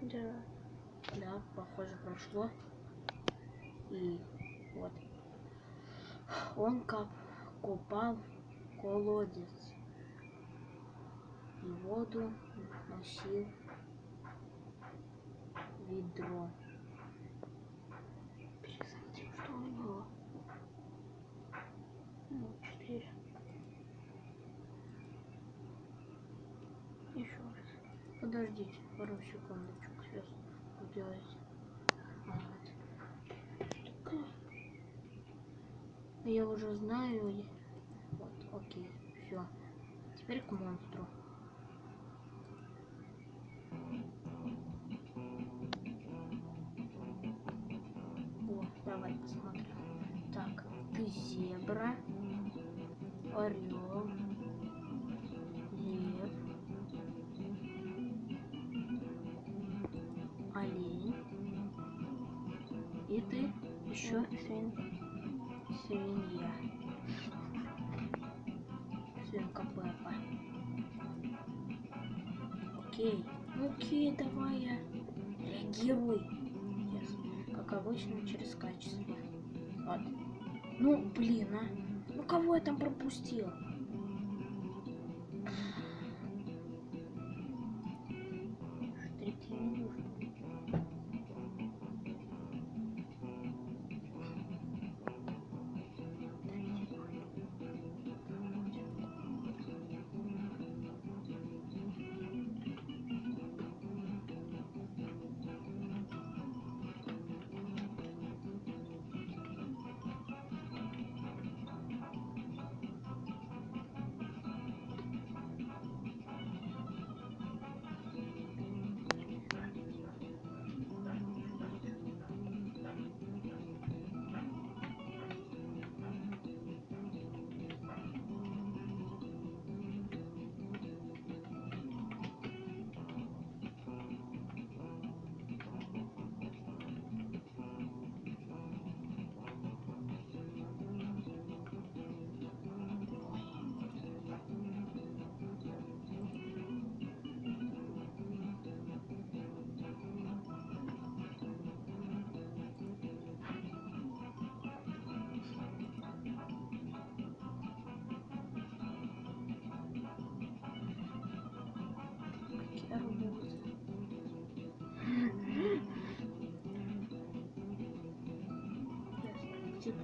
Да. Да, похоже, прошло. И вот. Он копал колодец. И воду носил ведро. Пересмотрим, что было. 4. Еще раз. Подождите пару секундочек. Сейчас сделайте. Вот. Я уже знаю. Вот, окей, все. Теперь к монстру. О, давай посмотрим. Так, ты зебра, орел, лев, олень. И ты еще свинья. Свинка Пеппа. Окей. Окей, давай я реагируй. Yes. Как обычно, через качество. Вот. Ну, блин, а. Ну, кого я там пропустил? Третий видео, что ли? Типа.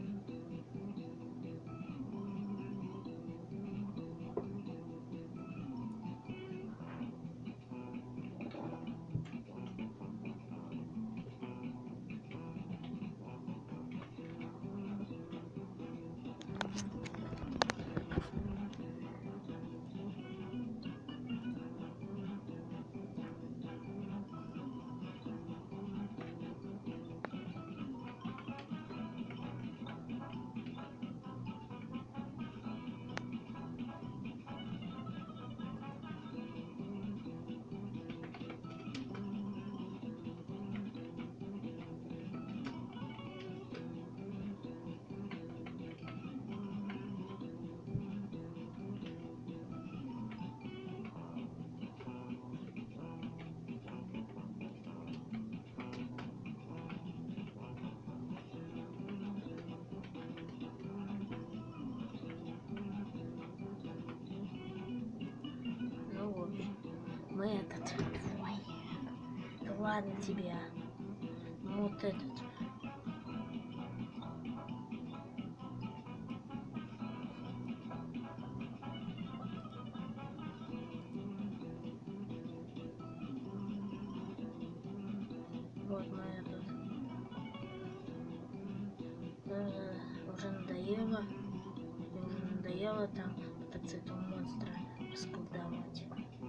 Ну, в общем, мы этот... Ой, да ладно тебя. Ну, вот этот. Вот мы этот. Уже надоело. И уже надоело там пытаться этого монстра расколдовать.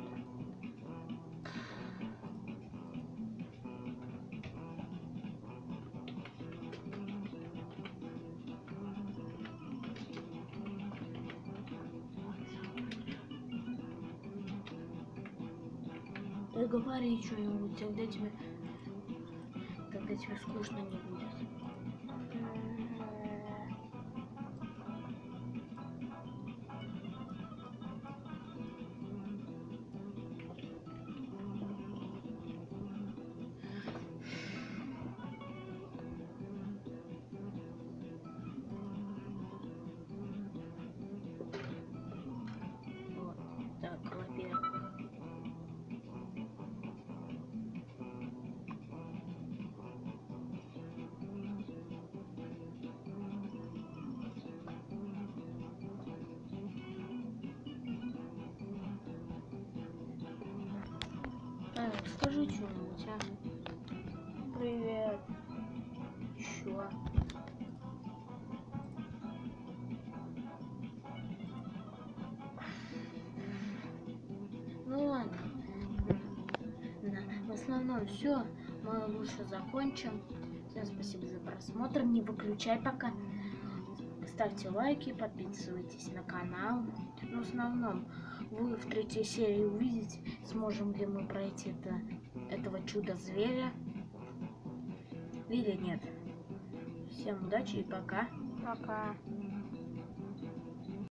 Да говори что-нибудь, тогда тебе скучно не будет. скажи что-нибудь, а? Привет. Чё? Ну ладно. В основном все. Мы лучше закончим. Всем спасибо за просмотр. Не выключай пока. Ставьте лайки, подписывайтесь на канал. Но в основном вы в 3-й серии увидите, сможем ли мы пройти этого чудо-зверя или нет. Всем удачи и пока. Пока.